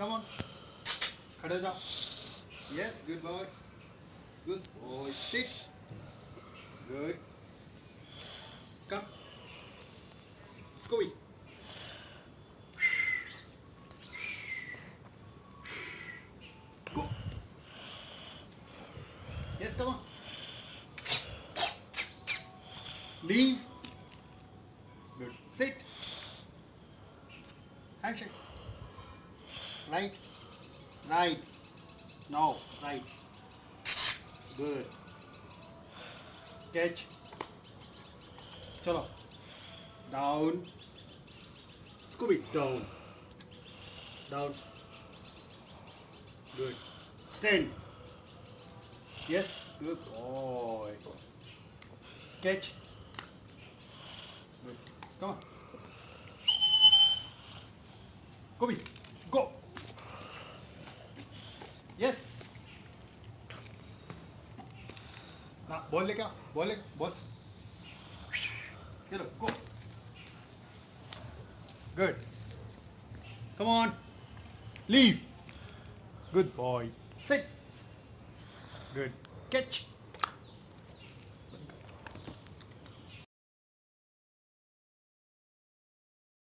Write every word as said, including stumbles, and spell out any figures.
Come on. खड़े हो जाओ. Yes, good boy. Good boy. Sit. Good. Come. Scooby. Go. Yes, come on. Leave. Good. Sit. Handshake. Right. Right. No. Right. Good. Catch. Chalo. Down. Scooby. Down. Down. Good. Stand. Yes. Good boy. Catch. Good. Come on. Scooby. Go. Yes. Now, ball लेके आओ. Ball ले. Ball. चलो. Go. Good. Come on. Leave. Good boy. Sit. Good. Catch.